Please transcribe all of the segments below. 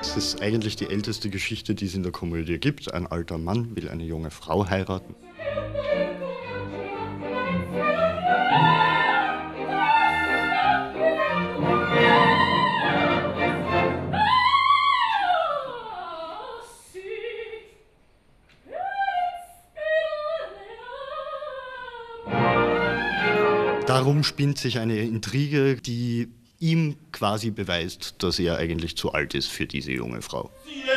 Das ist eigentlich die älteste Geschichte, die es in der Komödie gibt. Ein alter Mann will eine junge Frau heiraten. Darum spinnt sich eine Intrige, die ihm quasi beweist, dass er eigentlich zu alt ist für diese junge Frau.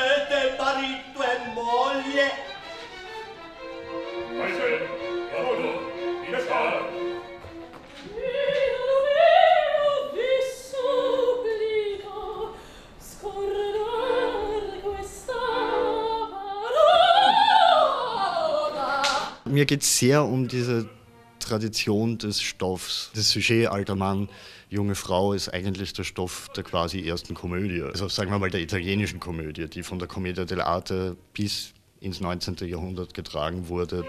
Mir geht es sehr um diese Tradition des Stoffs. Das Sujet alter Mann, junge Frau ist eigentlich der Stoff der quasi ersten Komödie. Also sagen wir mal der italienischen Komödie, die von der Commedia dell'arte bis ins 19. Jahrhundert getragen wurde.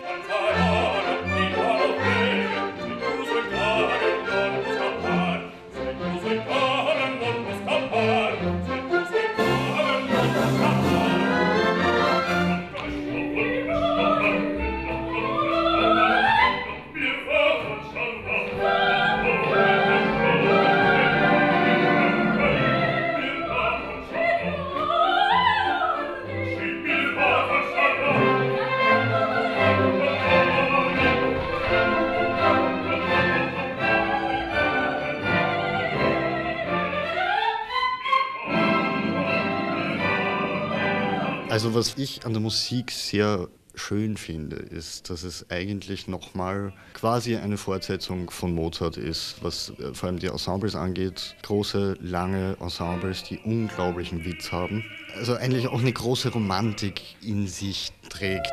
Also was ich an der Musik sehr schön finde, ist, dass es eigentlich nochmal quasi eine Fortsetzung von Mozart ist, was vor allem die Ensembles angeht. Große, lange Ensembles, die unglaublichen Witz haben. Also eigentlich auch eine große Romantik in sich trägt.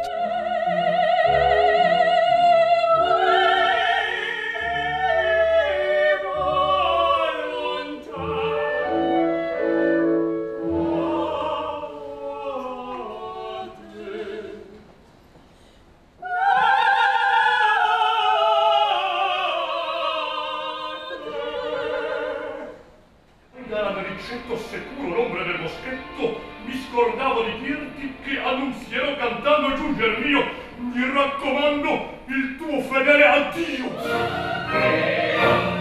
Securo l'ombra del moschetto, mi scordavo di dirti che annunzierò cantando giungere mio, mi raccomando, il tuo fedele addio.